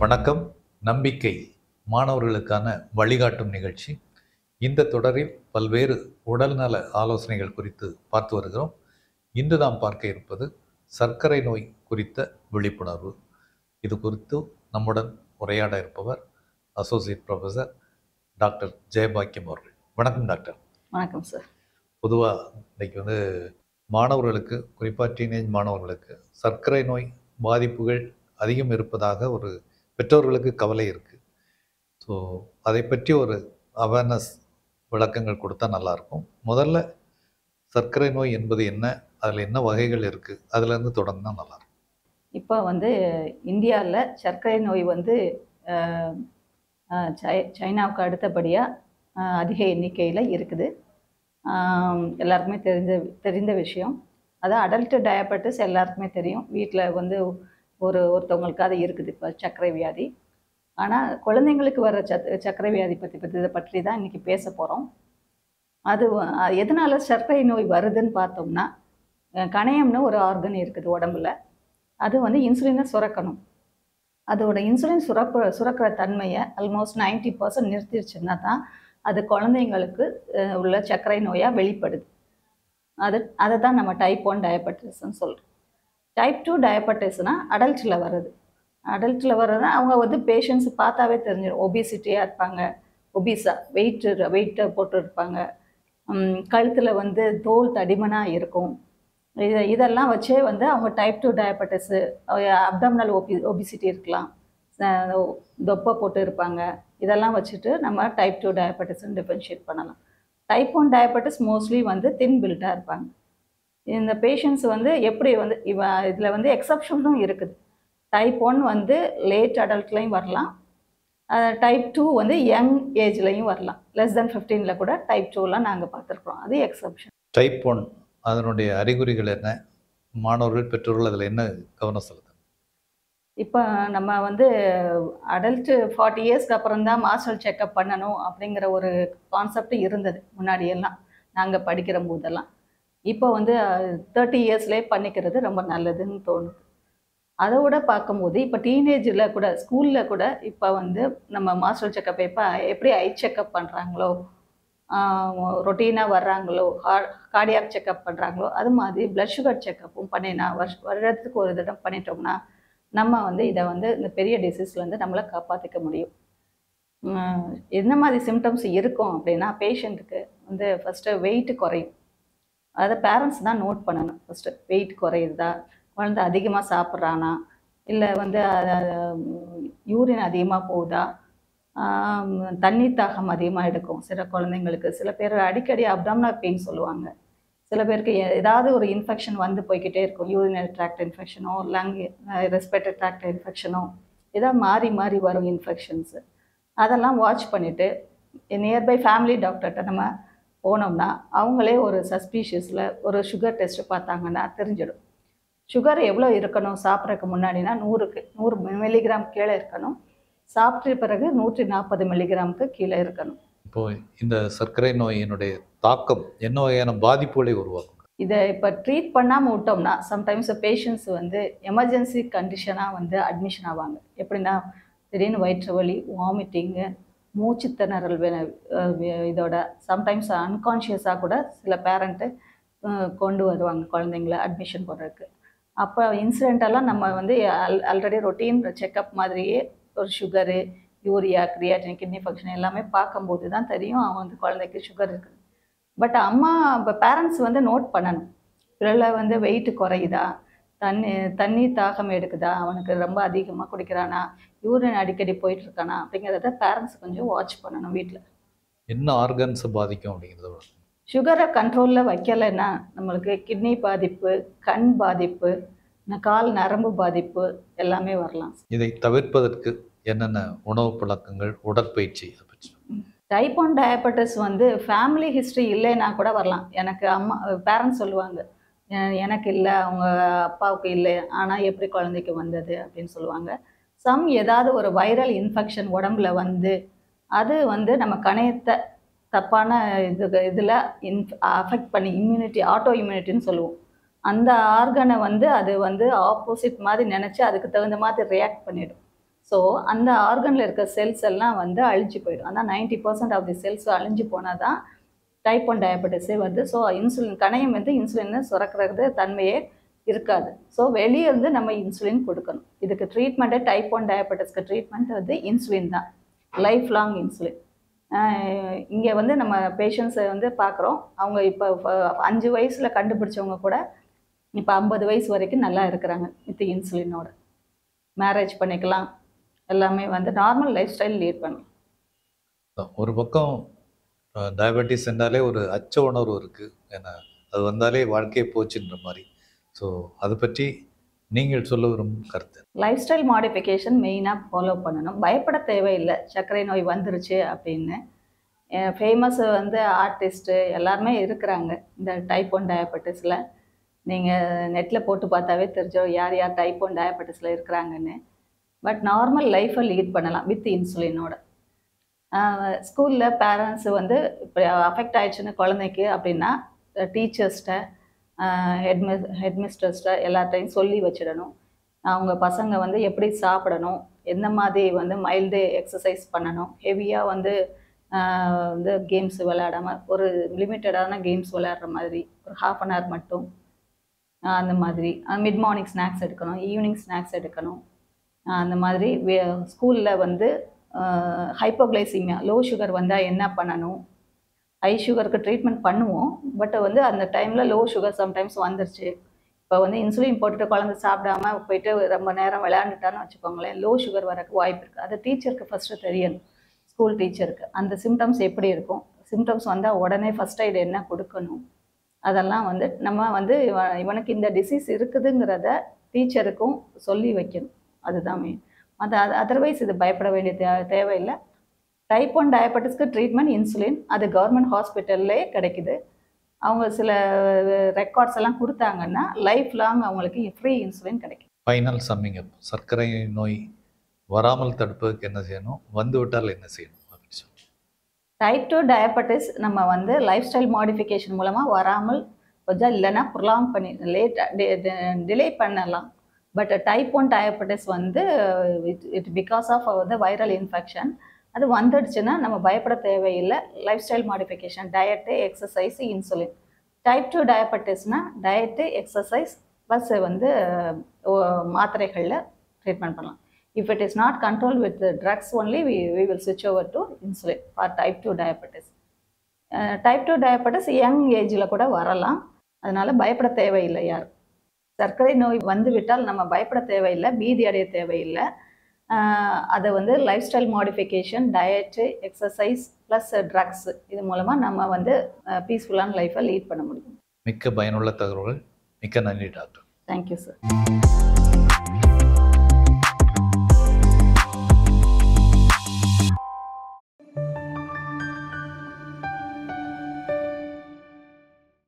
வணக்கம். நம்பிக்கை மாணவர்களுக்கான வழிகாட்டும் நிகழ்ச்சி. இந்த தொடரில் பல்வேறு உடல்நல ஆலோசனைகள் குறித்து பார்த்து வருகிறோம். இன்று நாம் பார்க்க இருப்பது சர்க்கரை நோய் குறித்த விழிப்புணர்வு. இது குறித்து நம்முடன் உரையாட இருப்பவர் அசோசியேட் ப்ரொஃபஸர் டாக்டர் ஜெயபாக்கியம் அவர்கள். வணக்கம் டாக்டர். வணக்கம் சார். பொதுவாக இன்றைக்கி மாணவர்களுக்கு, குறிப்பாக டீனேஜ் மாணவர்களுக்கு சர்க்கரை நோய் பாதிப்புகள் அதிகம் இருப்பதாக ஒரு பெற்றோர்களுக்கு கவலை இருக்குது. ஸோ அதை பற்றி ஒரு அவேர்னஸ் விளக்கங்கள் கொடுத்தா நல்லாயிருக்கும். முதல்ல சர்க்கரை நோய் என்பது என்ன, அதில் என்ன வகைகள் இருக்குது, அதுலேருந்து தொடங்கினா நல்லாயிருக்கும். இப்போ இந்தியாவில் சர்க்கரை நோய் சைனாவுக்கு அடுத்தபடியாக அதிக எண்ணிக்கையில் இருக்குது. எல்லாருக்குமே தெரிந்த விஷயம். அது அடல்ட் டயபெட்டிஸ் எல்லாருக்குமே தெரியும். வீட்டில் ஒருத்தவங்களுக்கு அது இருக்குது இப்போ சர்க்கரை வியாதி. ஆனால் குழந்தைங்களுக்கு வர சர்க்கரை வியாதி பற்றி தான் இன்றைக்கி பேச போகிறோம். அது எதனால் சர்க்கரை நோய் வருதுன்னு பார்த்தோம்னா, கணையம்னு ஒரு ஆர்கன் இருக்குது உடம்புல. அது இன்சுலினை சுரக்கணும். அதோட இன்சுலின் சுரக்கிற தன்மையை ஆல்மோஸ்ட் 90% நிறுத்திடுச்சுன்னா தான் அது குழந்தைங்களுக்கு உள்ள சர்க்கரை நோயாக வெளிப்படுது. அதை தான் நம்ம டைப் 1 டயபெட்டிஸ்ன்னு சொல்கிறோம். டைப் 2 டயபெட்டிஸ்னால் அடல்ட்டில் வர்றது. அடல்ட்டில் வர்றதுனா அவங்க பேஷண்ட்ஸ் பார்த்தாவே தெரிஞ்சிடும். ஒபிசிட்டியாக இருப்பாங்க, வெயிட்டை போட்டு இருப்பாங்க, கழுத்தில் தோல் தடிமனாக இருக்கும். இதெல்லாம் வச்சே அவங்க டைப் 2 டயபெட்டிஸு, அப்டாமினல் ஒபிசிட்டி இருக்கலாம், தொப்பை போட்டு இருப்பாங்க. இதெல்லாம் வச்சுட்டு நம்ம டைப் 2 டயபெட்டிஸ்ன்னு டிஃபரன்ஷியேட் பண்ணலாம். டைப் 1 டயபெட்டிஸ் மோஸ்ட்லி தின் பில்ட்டாக இருப்பாங்க. இந்த பேஷண்ட்ஸ் எப்படி இதில் எக்ஸப்ஷனும் இருக்குது. டைப் 1 லேட் அடல்ட்லையும் வரலாம். டைப் 2 யங் ஏஜ்லையும் வரலாம். லெஸ் தென் 15 கூட டைப் 2லாம் நாங்கள் பார்த்துருக்குறோம். அது எக்ஸப்ஷன். டைப் 1 அதனுடைய அறிகுறிகள் என்ன, மாணவர்கள் பெற்றோர்கள் அதில் என்ன கவனம் செலுத்தணும்? இப்போ நம்ம அடல்ட்டு 40 இயர்ஸ்க்கு அப்புறம் தான் மாஸ்டர் செக்கப் பண்ணணும் அப்படிங்கிற ஒரு கான்செப்ட் இருந்தது முன்னாடியெல்லாம், நாங்கள் படிக்கிற போதெல்லாம். இப்போ 30 இயர்ஸ்லேயே பண்ணிக்கிறது ரொம்ப நல்லதுன்னு தோணுது. அதை விட பார்க்கும்போது இப்போ டீனேஜில் கூட, ஸ்கூலில் கூட இப்போ நம்ம மாஸ்டர் செக்கப் எப்படி ஐ செக்கப் பண்ணுறாங்களோ, ரொட்டீனாக வர்றாங்களோ, கார்டியாக் செக்கப் பண்ணுறாங்களோ, அது மாதிரி பிளட் சுகர் செக்கப்பும் பண்ணினா வருடத்துக்கு ஒரு தடவை பண்ணிட்டோம்னா நம்ம இதை இந்த பெரிய டிசீஸ்லேருந்து நம்மளை காப்பாற்றிக்க முடியும். என்ன மாதிரி சிம்டம்ஸ் இருக்கும் அப்படின்னா, பேஷண்ட்டுக்கு ஃபஸ்ட்டு வெயிட்டு குறையும். அதை பேரண்ட்ஸ் தான் நோட் பண்ணணும். ஃபஸ்ட்டு வெயிட் குறையுதா, குழந்தை அதிகமாக சாப்பிட்றானா, இல்லை யூரின் அதிகமாக போகுதா, தண்ணி தாகம் அதிகமாக எடுக்கும் சில குழந்தைங்களுக்கு. சில பேர் அடிக்கடி அப்டாமினல் பெயின் சொல்லுவாங்க. சில பேருக்கு ஏதாவது ஒரு இன்ஃபெக்ஷன் போய்கிட்டே இருக்கும். யூரினரி ட்ராக்ட் இன்ஃபெக்ஷனோ, ரெஸ்பிரேட்டரி ட்ராக்ட் இன்ஃபெக்ஷனோ, இதாக மாறி மாறி வரும் இன்ஃபெக்ஷன்ஸு. அதெல்லாம் வாட்ச் பண்ணிவிட்டு நியர்பை ஃபேமிலி டாக்டர்கிட்ட நம்ம போனோம்னா அவங்களே ஒரு சஸ்பீஷியஸில் ஒரு சுகர் டெஸ்ட்டு பார்த்தாங்கன்னா தெரிஞ்சிடும். சுகர் எவ்வளோ இருக்கணும் சாப்பிட்றதுக்கு முன்னாடினா 100 மில்லிகிராம் கீழே இருக்கணும். சாப்பிட்ட பிறகு 140 மில்லிகிராமுக்கு கீழே இருக்கணும். இப்போது இந்த சர்க்கரை நோயினுடைய தாக்கம் என்ன வகையான பாதிப்புகளை உருவாக்கும்? இதை இப்போ ட்ரீட் பண்ணாமல் விட்டோம்னா சம்டைம்ஸ் பேஷண்ட்ஸ் எமர்ஜென்சி கண்டிஷனாக அட்மிஷன் ஆவாங்க. எப்படின்னா திடீர்னு வயிற்று வலி, வாமிட்டிங்கு, மூச்சு திணறல், இதோட சம்டைம்ஸ் அன்கான்ஷியஸாக கூட சில பேரண்ட்டு கொண்டு வருவாங்க குழந்தைங்கள அட்மிஷன் போடுறதுக்கு. அப்போ இன்சிடென்டெல்லாம் நம்ம ஆல்ரெடி ரொட்டீன் செக்கப் மாதிரியே ஒரு sugar, urea, creatinine, kidney function எல்லாமே பார்க்கும்போது தான் தெரியும் அவன் குழந்தைக்கு சுகர் இருக்குது. பட் இப்போ பேரண்ட்ஸ் நோட் பண்ணணும். பிள்ளை வெயிட்டு குறையுதா, தண்ணி தாகம் எடுக்குதா, அவனுக்கு ரொம்ப அதிகமாக குடிக்கிறானா, யூரின் அடிக்கடி போயிட்டுருக்கானா அப்படிங்கிறத பேரண்ட்ஸ் கொஞ்சம் வாட்ச் பண்ணணும். வீட்டில் என்ன ஆர்கன்ஸை பாதிக்கும் அப்படிங்கிறத, சுகரை கண்ட்ரோலில் வைக்கலைன்னா நம்மளுக்கு கிட்னி பாதிப்பு, கண் பாதிப்பு, கால் நரம்பு பாதிப்பு எல்லாமே வரலாம். இதை தவிர்ப்பதற்கு என்னென்ன உணவு பழக்கங்கள், உடற்பயிற்சி? டைப் 1 டயபெட்டிஸ் ஃபேமிலி ஹிஸ்ட்ரி இல்லைன்னா கூட வரலாம். எனக்கு பேரண்ட்ஸ் சொல்லுவாங்க, எனக்கு இல்லை, அவங்க அப்பாவுக்கு இல்லை, ஆனால் எப்படி குழந்தைக்கு வந்தது அப்படின்னு சொல்லுவாங்க. ஏதாவது ஒரு வைரல் இன்ஃபெக்ஷன் உடம்புல அது நம்ம கணையத்தை தப்பான இதில் அஃபெக்ட் பண்ணி இம்யூனிட்டி, ஆட்டோ இம்யூனிட்டின்னு சொல்லுவோம். அந்த ஆர்கனை அது ஆப்போசிட் மாதிரி நினச்சி அதுக்கு தகுந்த மாதிரி ரியாக்ட் பண்ணிடும். ஸோ அந்த ஆர்கனில் இருக்க செல்ஸ் எல்லாம் வந்து அழிஞ்சு போயிடும். அதான் 90% ஆஃப் தி செல்ஸ் அழிஞ்சு போனால் தான் டைப் 1 டயபெட்டிஸே வருது. ஸோ இன்சுலின் கணையம் வந்து இன்சுலினை சுரக்கிறது தன்மையே இருக்காது. ஸோ வெளியே இருந்து நம்ம இன்சுலின் கொடுக்கணும். இதுக்கு ட்ரீட்மெண்ட்டு டைப் 1 டயபெட்டிஸ்க்கு ட்ரீட்மெண்ட் வந்து இன்சுலின் தான், லைஃப் லாங் இன்சுலின். இங்கே வந்து நம்ம பேஷண்ட்ஸை வந்து பார்க்குறோம். அவங்க இப்போ 5 வயசில் கண்டுபிடிச்சவங்க கூட இப்போ 50 வயசு வரைக்கும் நல்லா இருக்கிறாங்க வித் இன்சுலினோட. மேரேஜ் பண்ணிக்கலாம், எல்லாமே வந்து நார்மல் லைஃப் ஸ்டைல் லீட் பண்ணலாம். ஒரு பக்கம் டயபெட்டிஸ் என்றாலே ஒரு அச்ச உணர்வு இருக்குது, ஏன்னா அது வந்தாலே வாழ்க்கையே போச்சுன்ற மாதிரி. ஸோ அதை பற்றி நீங்கள் சொல்ல விரும்பும் கருத்து? லைஃப் ஸ்டைல் மாடிஃபிகேஷன் மெயினாக ஃபாலோ பண்ணணும். பயப்பட தேவையில்லை சர்க்கரை நோய் வந்துருச்சு அப்படின்னு. ஃபேமஸ் வந்து ஆர்டிஸ்ட்டு எல்லாருமே இருக்கிறாங்க இந்த டைப் 1 டயபெட்டிஸில். நீங்கள் நெட்டில் போட்டு பார்த்தாவே தெரிஞ்சோம் யார் யார் டைப் 1 டயபெட்டிஸில் இருக்கிறாங்கன்னு. பட் நார்மல் லைஃப்பை லீட் பண்ணலாம் வித் இன்சுலினோட. ஸ்கூலில் பேரண்ட்ஸ் வந்து இப்போ அஃபெக்ட் ஆயிடுச்சுன்னு குழந்தைக்கு அப்படின்னா டீச்சர்ஸ்கிட்ட ஹெட்மிஸ்டர்ஸ்கிட்ட எல்லாத்தையும் சொல்லி வச்சிடணும். அவங்க பசங்க வந்து எப்படி சாப்பிடணும், எந்த மாதிரி வந்து மைல்டு எக்ஸசைஸ் பண்ணணும், ஹெவியாக வந்து கேம்ஸ் விளையாடாமல் ஒரு லிமிட்டடான கேம்ஸ் விளையாடுற மாதிரி ஒரு ½ அன் ஹவர் மட்டும், அந்த மாதிரி மிட் மார்னிங் ஸ்நாக்ஸ் எடுக்கணும், ஈவினிங் ஸ்நாக்ஸ் எடுக்கணும். அந்த மாதிரி ஸ்கூலில் வந்து ஹைப்போகிளைசிமியா லோ சுகர் வந்தால் என்ன பண்ணணும், ஹை சுகருக்கு ட்ரீட்மெண்ட் பண்ணுவோம். பட் வந்து அந்த டைமில் லோ சுகர் சம்டைம்ஸ் வந்துருச்சு. இப்போ வந்து இன்சுலின் போட்டுட்டு குழந்தை சாப்பிடாம போயிட்டு ரொம்ப நேரம் விளையாண்டுட்டான்னு வச்சுக்கோங்களேன், லோ சுகர் வரக்கு வாய்ப்பு இருக்குது. அது டீச்சருக்கு ஃபஸ்ட்டு தெரியணும், ஸ்கூல் டீச்சருக்கு அந்த சிம்டம்ஸ் எப்படி இருக்கும், சிம்டம்ஸ் வந்தால் உடனே ஃபஸ்ட் எய்டு என்ன கொடுக்கணும், அதெல்லாம் வந்து நம்ம வந்து இவனுக்கு இந்த டிசீஸ் இருக்குதுங்கிறத டீச்சருக்கும் சொல்லி வைக்கணும். அதுதான் மெயின். அதர்வைஸ் இது பயப்பட வேண்டிய தேவையில்லை. டைப் 1 டயபெட்டிஸ்க்கு ட்ரீட்மெண்ட் இன்சுலின், அது கவர்மெண்ட் ஹாஸ்பிட்டல்லே கிடைக்குது. அவங்க சில ரெக்கார்ட்ஸ் எல்லாம் கொடுத்தாங்கன்னா லைஃப் லாங் அவங்களுக்கு ஃப்ரீ இன்சுலின் கிடைக்கும். ஃபைனல் சம்மிங் அப், சர்க்கரை நோய் வராமல் தடுப்பதற்கு என்ன செய்யணும், வந்து விட்டால் என்ன செய்யணும் அப்படின்னு சொல்லி. டைப் 2 டயபெட்டிஸ் நம்ம வந்து லைஃப் ஸ்டைல் மாடிஃபிகேஷன் மூலமாக வராமல் கொஞ்சம் இல்லைன்னா ப்ரொலாங் பண்ணி டிலே பண்ணலாம். பட் டைப் 1 டயபெட்டிஸ் வந்து it because of the viral infection. அது வந்துடுச்சுன்னா நம்ம பயப்பட தேவையில்லை. Life style modification, diet, exercise, insulin. Type 2 டயபெட்டிஸ்னால் டயட்டு, எக்ஸசைஸ் ப்ளஸ் வந்து மாத்திரைகளில் ட்ரீட்மெண்ட் பண்ணலாம். If it is not control with drugs only we will switch over to insulin for type 2 diabetes. Type 2 diabetes young ஏஜில் கூட வரலாம், அதனால் பயப்பட தேவையில்லை யாரும். சர்க்கரை நோய் வந்து விட்டால் நம்ம பயப்பட தேவையில்லை, பீதி அடைய தேவையில்லை. அதை வந்து life style modification, diet, exercise plus drugs இது மூலமாக நம்ம வந்து பீஸ்ஃபுல்லான லைஃப்பை லீட் பண்ண முடியும். மிக்க பயனுள்ள தகவல்கள். மிக்க நன்றி டாக்டர். Thank you sir.